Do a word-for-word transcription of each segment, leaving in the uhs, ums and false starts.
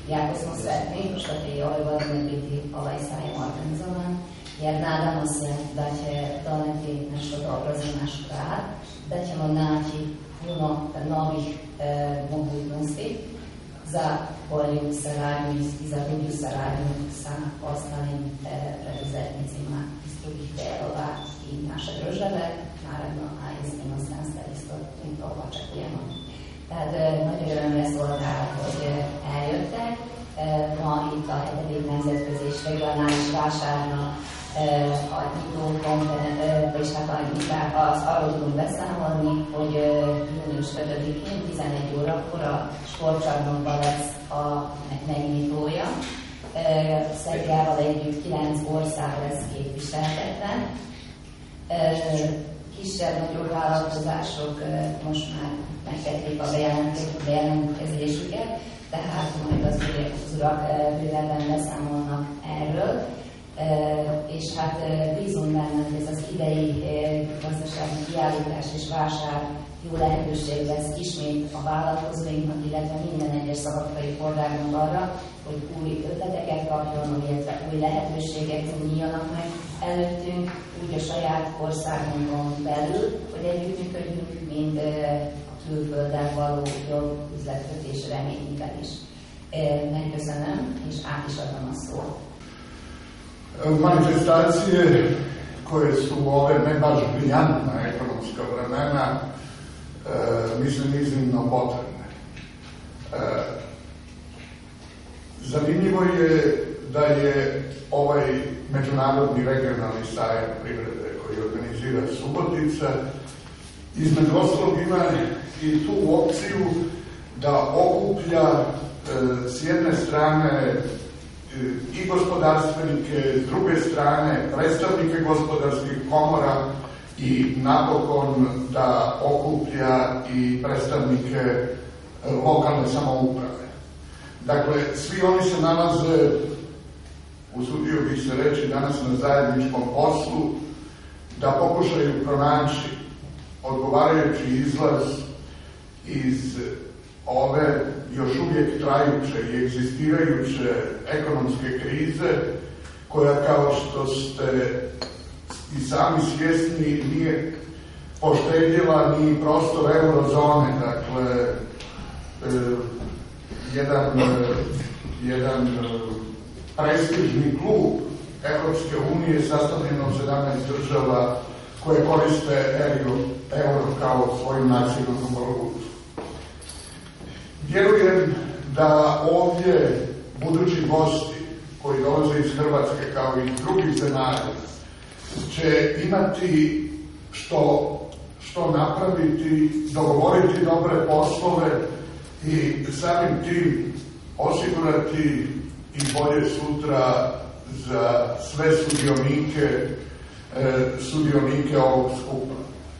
jako smo sretni što će i ove godine biti ovaj sajam organizovan, jer nadamo se da će doneti nešto dobro za naš grad, da ćemo naći puno novih e, mogućnosti za bolju saradnju i za bolju saradnju sa ostalim e, preduzetnicima iz drugih delova i naše države, naravno, a i z inostranstva isto mi to očekujemo. Tehát nagyon örömmel szolgál, hogy eljöttek. Ma itt a hetedik nemzetközi és regionális vásárnak a nyitó konferencia, és hát a nyitás, az arról tudunk beszámolni, hogy június ötödikén tizenegy órakor a sportcsarnokban lesz a megnyitója. Szerbiával együtt kilenc ország lesz képviseltetve. Kisebb, nagyobb vállalkozások most már megtették a bejelentkezésüket, tehát majd az urak bővebben beszámolnak erről. És hát bízunk benne, hogy ez az idei gazdasági kiállítás és vásár jó lehetőség lesz ismét a vállalkozóinknak, illetve minden egyes szabadkai polgárnak arra, hogy új ötleteket kapjon, illetve új lehetőségek nyíljanak meg előttünk, úgy a saját országunkon belül, hogy együttműködjünk, mint a külfölddel való jobb üzletkötés reményében is. Megköszönöm, és át is adom a szót. Manifestacije koje su ove ne baš briljantna ekonomska vremena, e, mislim iznimno potrebne. E, zanimljivo je da je ovaj međunarodni regionalni sajam privrede koji organizira Subotica između ostalog ima i tu opciju da okuplja e, s jedne strane i gospodarstvenike, s druge strane predstavnike gospodarskih komora i napokon da okuplja i predstavnike lokalne samouprave. Dakle, svi oni se nalaze, usudio bih se reći, danas na zajedničkom poslu da pokušaju pronaći odgovarajući izlaz iz ove još uvijek trajuće i egzistirajuće ekonomske krize, koja, kao što ste i sami svjesni, nije poštedjela ni prostor eurozone. Dakle, eh, jedan, eh, jedan prestižni klub Evropske unije sastavljen od sedamnaest država koje koriste euro, euro kao svoju nacionalnu valutu. Vjerujem da ovdje budući gosti koji dolaze iz Hrvatske kao i iz drugih zemalja će imati što, što napraviti, dogovoriti dobre poslove i samim tim osigurati i bolje sutra za sve sudionike, e, sudionike ovog skupa.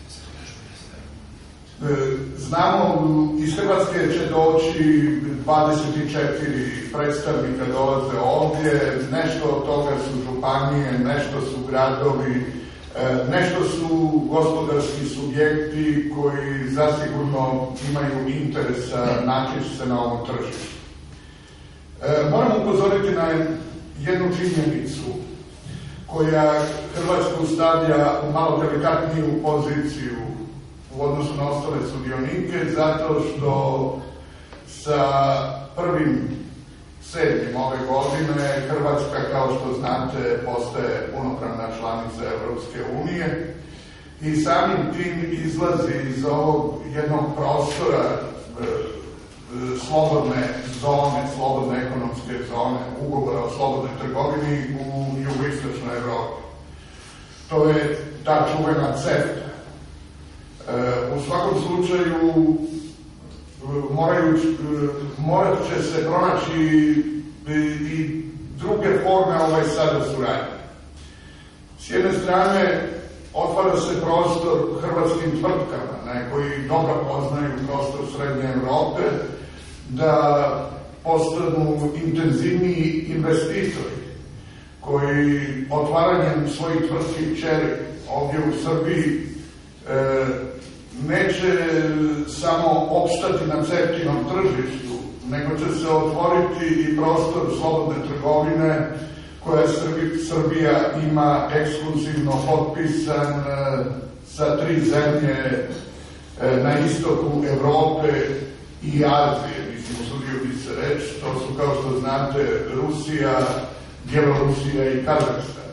Znamo, iz Hrvatske će doći dvadeset četiri predstavnika dolaze ovdje, nešto od toga su županije, nešto su gradovi, nešto su gospodarski subjekti koji zasigurno imaju interesa naći se na ovom tržištu. Moram upozoriti na jednu činjenicu koja Hrvatsku stavlja u malo delikatniju poziciju u odnosu na ostale sudionike, zato što sa prvim sedmim ove godine Hrvatska, kao što znate, postaje punopravna članica Evropske unije i samim tim izlazi iz ovog jednog prostora e, slobodne zone, slobodne ekonomske zone, ugovora o slobodnoj trgovini u jugoistočnoj Evropi. To je ta čuvena CEFTA. U svakom slučaju moraju, morat će se pronaći i druge forme ovaj sada suradnje. S jedne strane otvara se prostor hrvatskim tvrtkama, ne, koji dobro poznaju prostor Srednje Evrope, da postanu intenzivniji investitori koji otvaranjem svojih tvrtki kćeri ovdje u Srbiji e, neće samo opstati na CEFTA-inom tržištu, nego će se otvoriti i prostor slobodne trgovine koje Srbija ima ekskluzivno potpisan sa tri zemlje na istoku Evrope i Azije. Mislim, usudio bi se reći, to su, kao što znate, Rusija, Bjelorusija i Kazahstan.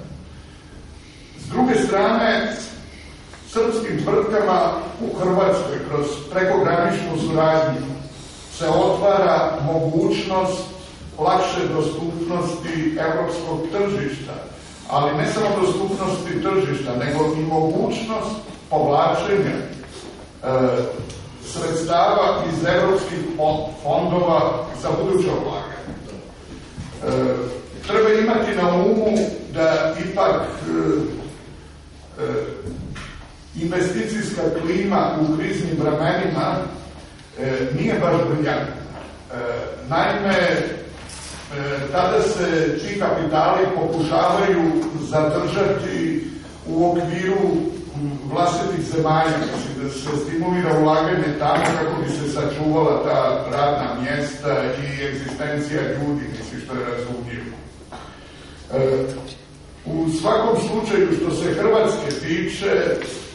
S druge strane, srpskim tvrtkama u Hrvatskoj kroz prekograničnu suradnju se otvara mogućnost lakše dostupnosti evropskog tržišta, ali ne samo dostupnosti tržišta, nego i mogućnost povlačenja e, sredstava iz evropskih fondova za buduće ulaganje. E, treba imati na umu da ipak e, e, investicijska klima u kriznim vremenima e, nije baš briljantna. E, naime, e, tada se ti kapitali pokušavaju zadržati u okviru vlastitih zemalja, mislim da se stimulira ulaganje tamo kako bi se sačuvala ta radna mjesta i egzistencija ljudi, mislim što je razumljivo. E, u svakom slučaju što se Hrvatske tiče, e,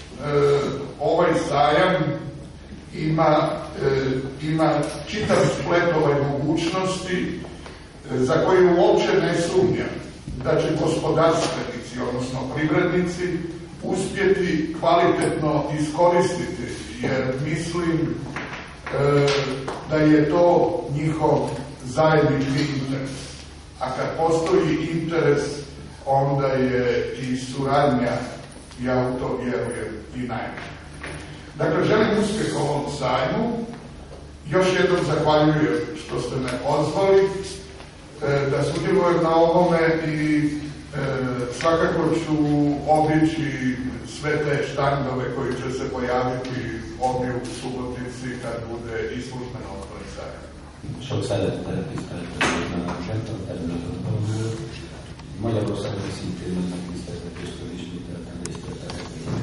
ovaj zajam ima, e, ima čitav splet ovaj mogućnosti e, za koje uopće ne sumnjam da će gospodarstvenici, odnosno privrednici, uspjeti kvalitetno iskoristiti, jer mislim e, da je to njihov zajednički interes. A kad postoji interes, onda je i suradnja, ja u to vjerujem, i najbolje. Dakle, želim uspjeh ovom sajmu. Još jednom zahvaljujem što ste me pozvali e, da sudjelujem na ovome i E, svakako ću obići sve te štandove koji će se pojaviti ovdje u Subotici kad bude i službeno otvoren sajam. Sok szeretettel tiszteltetően a megtartásban Magyarországon szintén megtiszteltetőstől ismételten részt vettek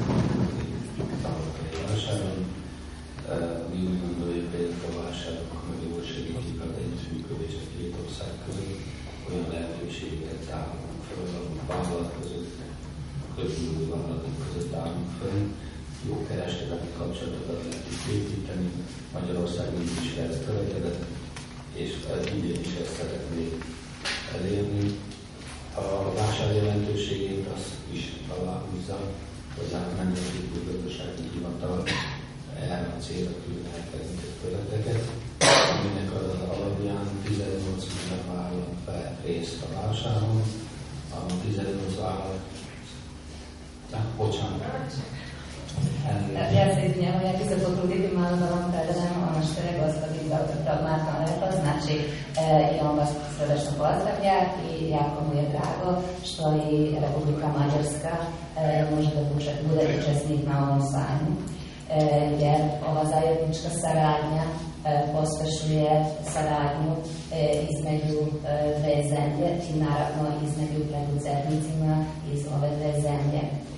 a távolatai vásáron. Mi úgy gondoljuk, hogy ezek a vásárok nagyon jól segítik az együttműködést a két ország között, olyan lehetőségeket támogatnak a vállalat között, közülő vállalatok között állunk fel, jó kereskedelmi kapcsolatokat lehet építeni, Magyarország így is erre törekedett, és idén is ezt szeretnék elérni. A vásár jelentőségét azt is aláhúzza, hogy a Nemzeti Gazdasági Hivatal erre a célra küldne elkezdett területeket, aminek az alapján tizennyolc minden vállalat vett részt a vásáron, a tizennyolc vállalat, bocsánat. Ja se izvinjavam, ja bih se potruditi malo da vam predam ono što je gospodin doktor Marko rekao, znači e, i on vas srdečno pozdravlja i jako mu je drago što i Republika Mađarska e, može da bude učesnik na ovom sajmu, e, jer ova zajednička saradnja e, pospešuje saradnju e, između e, dve zemlje i naravno između preduzetnicima iz ove dve zemlje.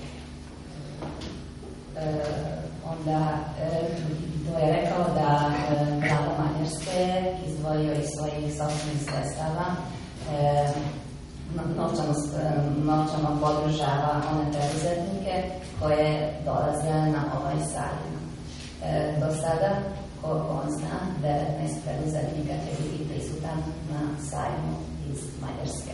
E, onda e, to je rekao da e, Vlada Mađarske je izdvojio iz svojih sopstvenih sredstava e, novčano, novčano podržava one preduzetnike koje dolaze na ovaj sajam. E, do sada, koliko on zna, devetnaest preduzetnika će biti prisutan na sajmu iz Mađarske.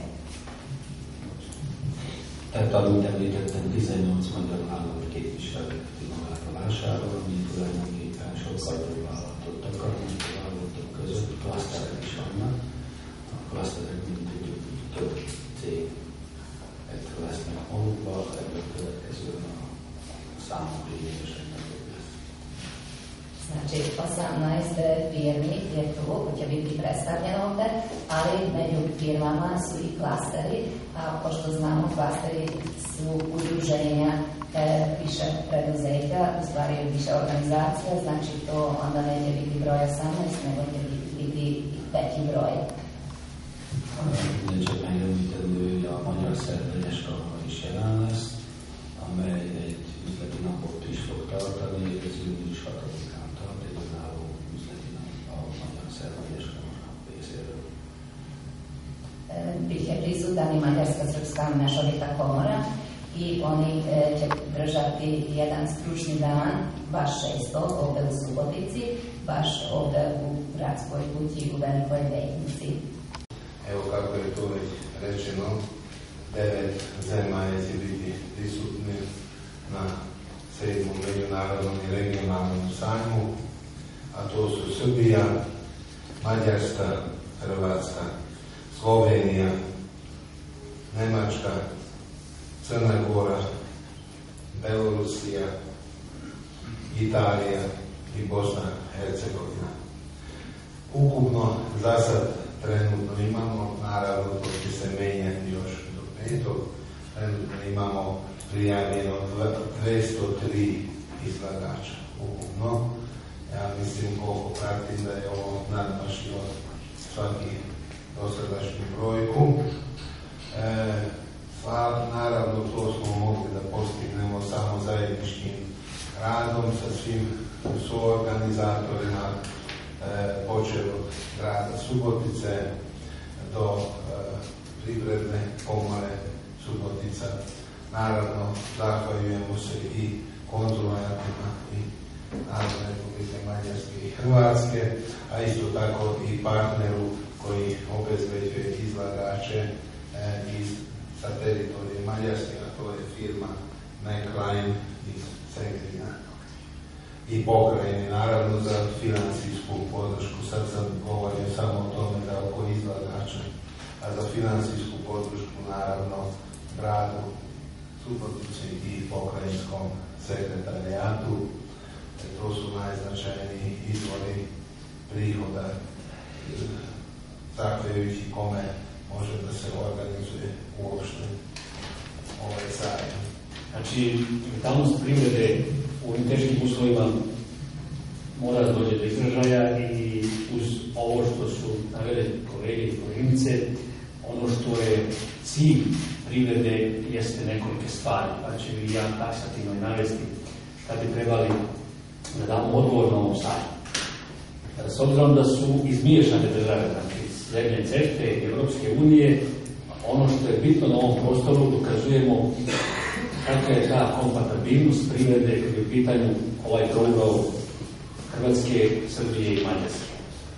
Tehát, amit említettem, tizennyolc magyar vállalat képviselteti magát a vásáron, ami tulajdonképpen sokkal több vállalatot akar, mint a vállalatok között. Klaszterek is vannak. A klaszterek, mint tudjuk, több céget vesznek magukba, ebből következően a számok lényegesen nagyobb lesz. Znači, osamnaest firmi je tu, koji će biti predstavljeno ovde, ali među firmama su i klasteri, a pošto znamo, klasteri su udruženja e, više preduzeća, u stvari više organizacija, znači to onda neće biti broj osamnaest, nego će biti veći broj. Csak megemlítendő, hogy a Magyar Szervényes Kamara is jelen lesz, amely egy üzleti napot is fog tartani, ez június hatodikán tart, egy önálló üzleti nap a Magyar Szervényes Kamara. suzdani Mađarska srpska mešovita komora i oni e, će držati jedan stručni dan, baš šesto, ovde u Subotici, baš ovde u Gradskoj kući u Velikoj Lejnici. Evo kako je to već rečeno, devet zemalja će biti prisutni na sedmom međunarodnom i regionalnom sajmu, a to su Srbija, Mađarska, Hrvatska, Slovenija, Nemačka, Crna Gora, Belorusija, Italija i Bosna i Hercegovina. Ukupno za sad trenutno imamo, naravno to će se menjati još do petog, trenutno imamo prijavljeno dvesta tri izlagača ukupno. Ja mislim koliko pratim da je ovo nadmašio svaki dosadašnju brojku. E, sva, naravno to smo mogli da postignemo samo zajedničkim radom sa svim suorganizatorima, e, počeo od grada Subotice do e, Privredne komore Subotica. Naravno, zahvaljujemo se i konzulatima i Narodne Republike Mađarske i Hrvatske, a isto tako i partneru koji obezbeđuje izlagače e, iz sa teritorije Mađarske, a to je firma McLean iz Segrina. I pokrajini, naravno, za financijsku podršku. Sad sam govorio samo o tome da oko izlagača, a za financijsku podršku, naravno, gradu Subotici i pokrajinskom sekretarijatu. To su najznačajniji izvori prihoda, zahvaljujući kome može da se organizuje uopšte ovaj sajam. Znači, vitalnost privrede u ovim teškim uslovima mora da dođe do izražaja i uz ovo što su navede kolege i koleginice, ono što je cilj privrede jeste nekolike stvari, pa ću i ja taksativno i navesti šta bi trebali da damo odgovor na ovom sajmu. S obzirom da su izmiješane države, znači zemlje CEFTA i Evropske unije, ono što je bitno na ovom prostoru dokazujemo kakva je ta kompatibilnost privrede kad je u pitanju ovaj program Hrvatske, Srbije i Mađarske.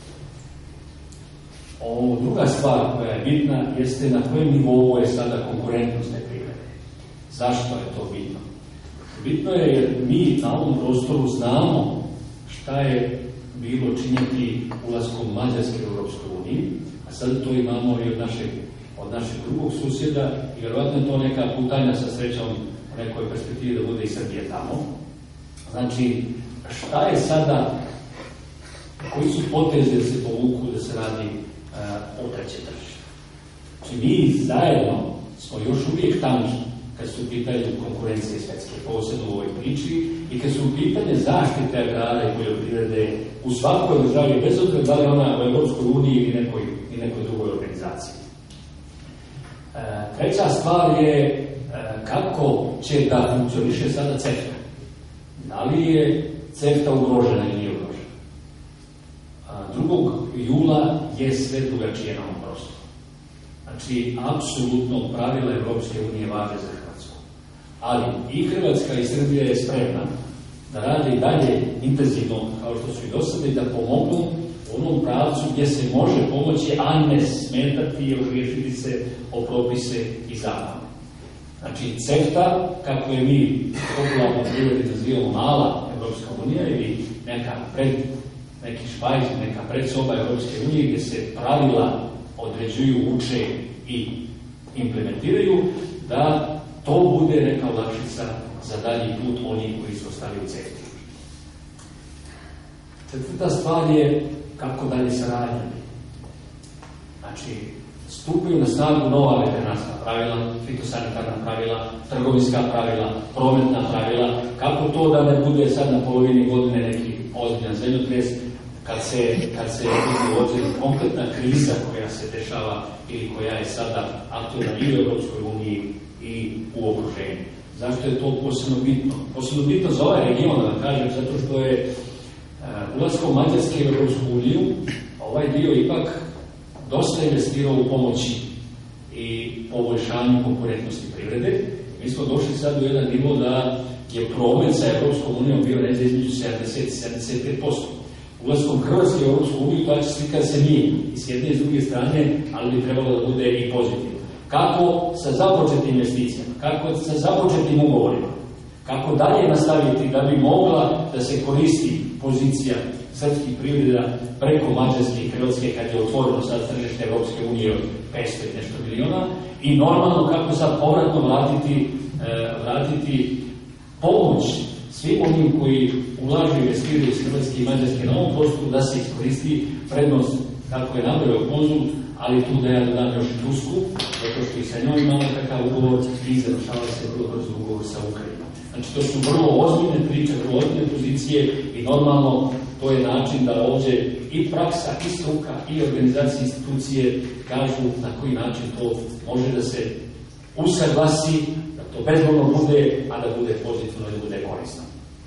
O, druga stvar koja je bitna jeste na kojem nivou je sada konkurentnost te privrede. Zašto je to bitno? Bitno je jer mi na ovom prostoru znamo šta je bilo činjeti ulaskom Mađarske u Europskoj uniji, a sad to imamo i od našeg, od našeg drugog susjeda i vjerovatno je to neka putanja sa srećom u nekoj perspektivi da bude i Srbije tamo. Znači, šta je sada, koji su potezi da se povuku da se radi uh, o treće tržište? Znači, mi zajedno smo još uvijek tamo kad su u pitanju konkurencije svetske, posebno u ovoj priči, i kad su u pitanju zaštite agrara i poljoprivrede u svakoj državi, bez obzira da li ona u Evropskoj uniji ili nekoj, i nekoj drugoj organizaciji. E, treća stvar je e, kako će da funkcioniše sada CEFTA. Da li je CEFTA ugrožena ili nije ugrožena? drugog jula je sve drugačije na ovom prostoru. Znači, apsolutno pravila Evropske unije važe za Hrvatsku. Ali i Hrvatska i Srbija je spremna da rade i dalje intenzivno, kao što su i do sada, i da pomognu u onom pravcu gdje se može pomoći, a ne smetati i ogriješiti se o propise i zakone. Znači, CEFTA, kako je mi popularno privredi nazivamo mala Evropska unija ili neka pred, neki špajz, neka predsoba Evropske unije gdje se pravila određuju, uče i implementiraju, da to bude neka olakšica za dalji put onih koji su ostali u CEFTA. Četvrta stvar je kako dalje saradnja. Znači, stupaju na snagu nova veterinarska pravila, fitosanitarna pravila, trgovinska pravila, prometna pravila, kako to da ne bude sad na polovini godine neki ozbiljan zemljotres, kad se, kad se uzme kompletna kriza koja se dešava ili koja je sada aktualna i u Evropskoj uniji i u okruženju. Zašto je to posebno bitno? Posebno bitno za ovaj region, da kažem, zato što je uh, ulaskom Mađarske u Evropsku uniju ovaj dio ipak dosta investirao u pomoći i poboljšanju konkurentnosti privrede. Mi smo došli sad do jedan nivo da je promet sa Evropskom unijom bio negdje između sedamdeset do sedamdeset pet posto. Ulaskom Hrvatske u Evropsku uniju ta će slika se nije i s jedne i s druge strane, ali bi trebalo da bude i pozitivno. Kako sa započetim investicijama, kako sa započetim ugovorima, kako dalje nastaviti da bi mogla da se koristi pozicija srpskih privreda preko Mađarske i Hrvatske kad je otvoreno sad tržište Evropske unije od petsto i nešto miliona i normalno kako sad povratno vratiti, e, vratiti pomoć svim onim koji ulažu i investiraju iz Hrvatske i Mađarske na ovom prostoru da se iskoristi prednost kako je nabrao konzul, ali tu da ja dodam još i Tursku, zato što i sa njom imamo takav ugovor i završava se vrlo brzo ugovor sa Ukrajinom. Znači to su vrlo ozbiljne priče, vrlo ozbiljne pozicije i normalno to je način da ovdje i praksa, i struka, i organizacije, institucije kažu na koji način to može da se usaglasi, da to bezbolno bude, a da bude pozitivno i da bude korisno.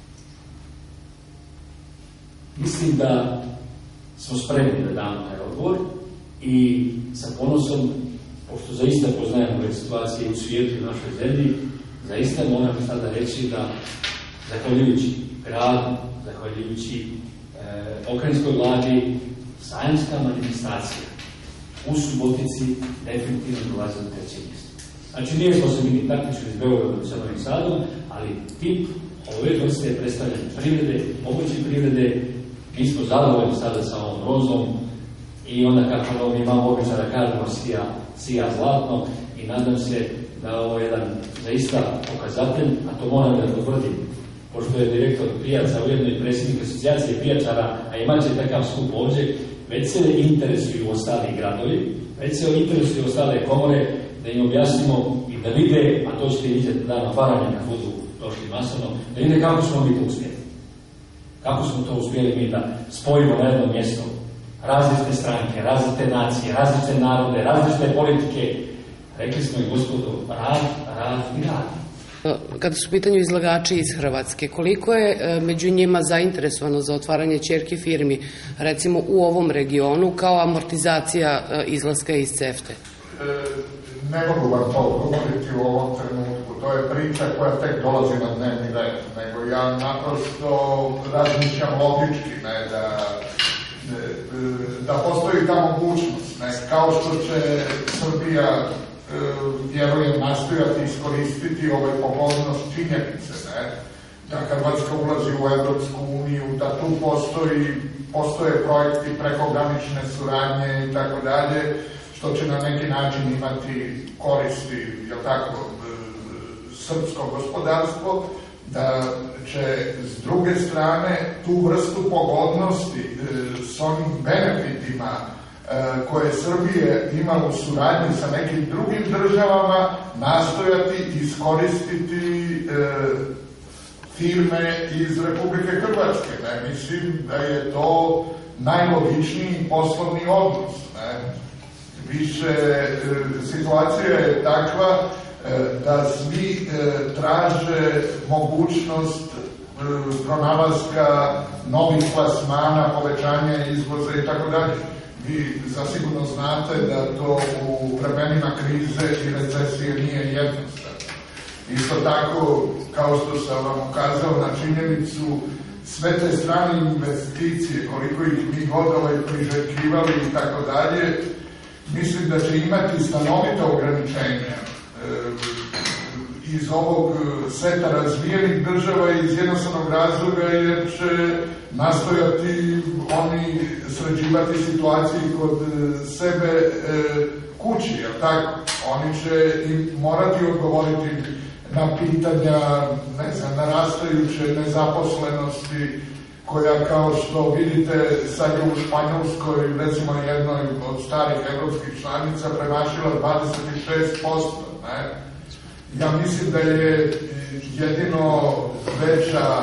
Mislim da smo spremni da damo taj odgovor i sa ponosom, pošto zaista poznajemo ove situacije u svijetu i u našoj zemlji, zaista moram sada reći da zahvaljujući gradu, zahvaljujući e, pokrajinskoj vladi, sajamska manifestacija u Subotici definitivno dolazi na treće mjesto. Znači nije smo se mi taktični iz Beograda sa Novim Sadom, ali tip ove vrste predstavljanja privrede, pomoći privrede, mi smo zadovoljni sada sa ovom rozom i onda kako mi imamo običaj da kažemo sija, sija zlatno i nadam se da ovo je jedan zaista pokazatelj, a to moram da potvrdim, pošto je direktor pijaca, ujedno i predsjednik asocijacije pijačara, a imat će takav skup ovdje, već se interesuju ostali gradovi, već se interesuju ostale komore, da im objasnimo i da vide, a to ćete vidjeti dan otvaranja kad budu došli masovno, da vide kako smo mi to uspjeli. Kako smo to uspjeli mi da spojimo na jedno mjesto različite stranke, različite nacije, različite narode, različite politike. Rekli smo i gospodo, rad, rad i rad. Kada su u pitanju izlagači iz Hrvatske, koliko je među njima zainteresovano za otvaranje ćerki firmi, recimo u ovom regionu, kao amortizacija izlaska iz CEFTA? E, ne mogu vam to govoriti u ovom trenutku. To je priča koja tek dolazi na dnevni red. Nego ja naprosto razmišljam logički, ne, da, da postoji ta mogućnost. Ne, kao što će Srbija vjerujem nastojati iskoristiti ovaj pogodnost činjenice, ne? Da Hrvatska ulazi u Evropsku uniju, da tu postoji, postoje projekti prekogranične suradnje i tako dalje, što će na neki način imati koristi, jel tako, srpsko gospodarstvo, da će s druge strane tu vrstu pogodnosti s onim benefitima koje Srbije ima u suradnji sa nekim drugim državama nastojati iskoristiti e, firme iz Republike Hrvatske. Ne? Mislim da je to najlogičniji poslovni odnos. Ne? Više e, situacija je takva e, da svi e, traže mogućnost e, pronalaska novih plasmana, povećanja izvoza i tako dalje. Vi zasigurno znate da to u vremenima krize i recesije nije jednostavno. Isto tako, kao što sam vam ukazao na činjenicu, sve te strane investicije, koliko ih mi god ovaj priželjkivali i tako dalje, mislim da će imati stanovita ograničenja e, iz ovog seta razvijenih država iz jednostavnog razloga jer će nastojati oni sređivati situaciju kod sebe e, kući, jel tako? Oni će im morati odgovoriti na pitanja, ne znam, narastajuće nezaposlenosti, koja kao što vidite sad je u Španjolskoj, recimo jednoj od starih evropskih članica, premašila dvadeset šest posto, ne? Ja mislim da je jedino veća,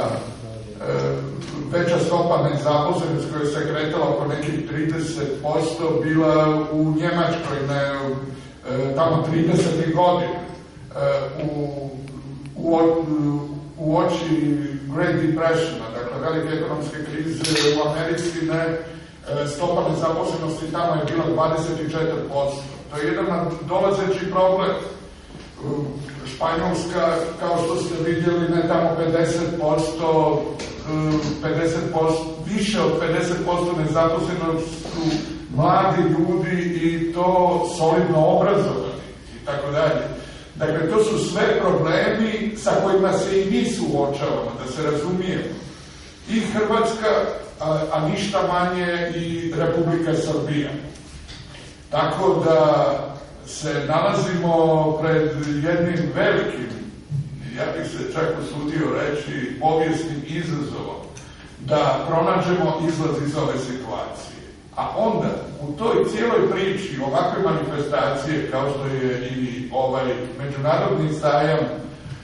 veća stopa nezaposlenosti koja se kretala oko nekih trideset posto bila u Njemačkoj, ne, tamo tridesetih godina. U, u, u oči Great Depressiona, dakle velike ekonomske krize u Americi, ne, stopa nezaposlenosti tamo je bila dvadeset četiri posto. To je jedan dolazeći problem. Španjolska, kao što ste vidjeli, ne tamo pedeset posto, pedeset posto, više od pedeset posto nezaposlenosti su mladi ljudi i to solidno obrazovani i tako dalje. Dakle, to su sve problemi sa kojima se i mi suočavamo, da se razumijemo. I Hrvatska, a, a ništa manje i Republika Srbija. Tako da se nalazimo pred jednim velikim, ja bih se čak usudio reći, povijesnim izazovom da pronađemo izlaz iz ove situacije. A onda u toj cijeloj priči ovakve manifestacije kao što je i ovaj međunarodni sajam e,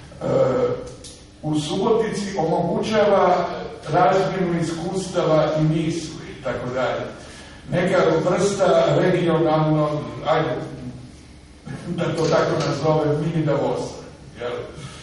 u Subotici omogućava razmjenu iskustava i misli i tako dalje. Neka vrsta regionalnog, ajde da to tako nazove, mini Davosa. Jel?